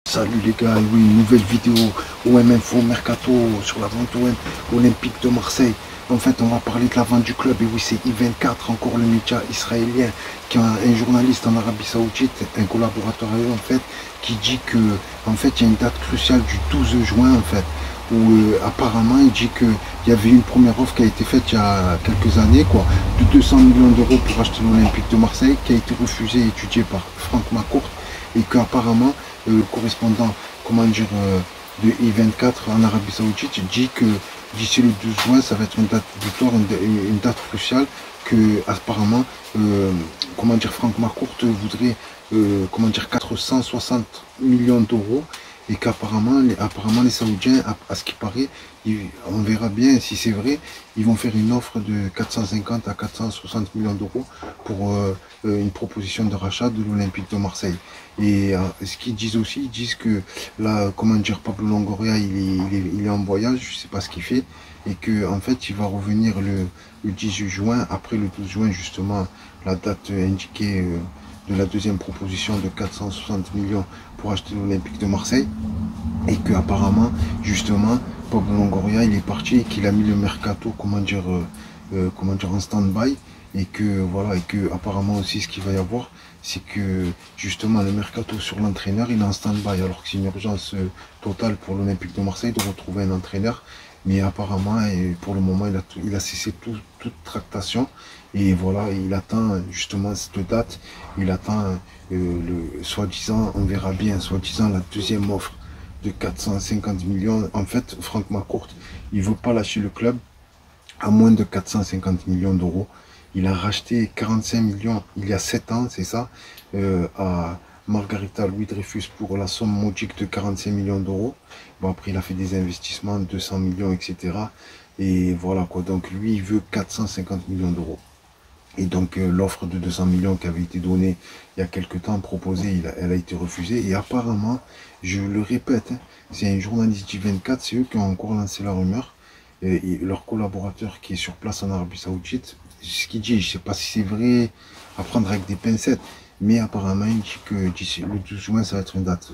Salut les gars, oui, une nouvelle vidéo OM Info Mercato sur la vente Olympique de Marseille. En fait, on va parler de la vente du club. Et oui, c'est I24, encore le média israélien, qui a un journaliste en Arabie Saoudite, un collaborateur à eux, en fait, qui dit que, en fait, il y a une date cruciale du 12 juin, en fait, où apparemment, il dit qu'il y avait une première offre qui a été faite il y a quelques années, quoi, de 200 millions d'euros pour acheter l'Olympique de Marseille, qui a été refusée et étudiée par Franck McCourt, et qu'apparemment, le correspondant, comment dire, de I24 en Arabie Saoudite dit que d'ici le 12 juin, ça va être une date butoir, une date cruciale, que apparemment, comment dire, Franck McCourt voudrait, comment dire, 460 millions d'euros, et qu'apparemment, les Saoudiens, à ce qui paraît, on verra bien si c'est vrai, ils vont faire une offre de 450 à 460 millions d'euros pour une proposition de rachat de l'Olympique de Marseille. Et ce qu'ils disent aussi, ils disent que là, comment dire, Pablo Longoria, il est en voyage, je sais pas ce qu'il fait, et que en fait, il va revenir le 18 juin, après le 12 juin, justement, la date indiquée de la deuxième proposition de 460 millions pour acheter l'Olympique de Marseille, et que apparemment, justement, Pablo Longoria, il est parti et qu'il a mis le mercato, comment dire, en stand-by, et que voilà, et que apparemment aussi ce qu'il va y avoir, c'est que justement le mercato sur l'entraîneur, il est en stand-by, alors que c'est une urgence totale pour l'Olympique de Marseille de retrouver un entraîneur. Mais apparemment, et pour le moment, il a cessé toute tractation. Et voilà, il attend justement cette date. Il attend le soi-disant, on verra bien, soi-disant la deuxième offre de 450 millions. En fait, Franck McCourt, il veut pas lâcher le club à moins de 450 millions d'euros. Il a racheté 45 millions il y a 7 ans, c'est ça, à Margarita Louis Dreyfus pour la somme modique de 45 millions d'euros. Bon, après, il a fait des investissements de 200 millions, etc. Et voilà quoi. Donc, lui, il veut 450 millions d'euros. Et donc, l'offre de 200 millions qui avait été donnée il y a quelques temps, proposée, elle a été refusée. Et apparemment, je le répète, hein, c'est un journaliste du 24, c'est eux qui ont encore lancé la rumeur. Et leur collaborateur qui est sur place en Arabie Saoudite, ce qu'il dit, je ne sais pas si c'est vrai, à prendre avec des pincettes, mais apparemment il dit que d'ici le 12 juin ça va être une date.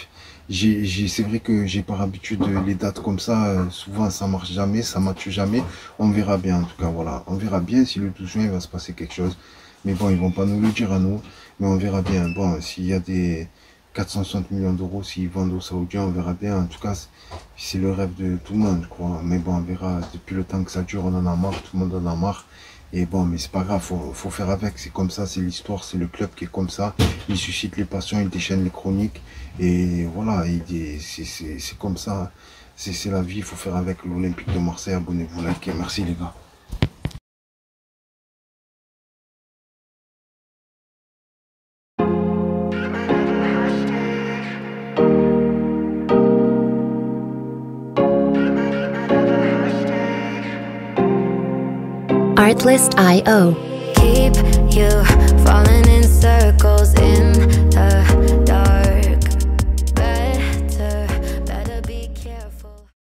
C'est vrai que j'ai par habitude les dates comme ça, souvent ça marche jamais, ça matche jamais. On verra bien, en tout cas, voilà, on verra bien si le 12 juin il va se passer quelque chose. Mais bon, ils vont pas nous le dire à nous, mais on verra bien. Bon, s'il y a des 460 millions d'euros, s'ils vendent aux Saoudiens, on verra bien. En tout cas, c'est le rêve de tout le monde, je crois. Mais bon, on verra. Depuis le temps que ça dure, on en a marre, tout le monde en a marre. Et bon, mais c'est pas grave, faut faire avec. C'est comme ça, c'est l'histoire, c'est le club qui est comme ça. Il suscite les passions, il déchaîne les chroniques. Et voilà, c'est comme ça. C'est la vie, il faut faire avec l'Olympique de Marseille. Abonnez-vous, likez. Merci les gars. Artlist.io. Keep you falling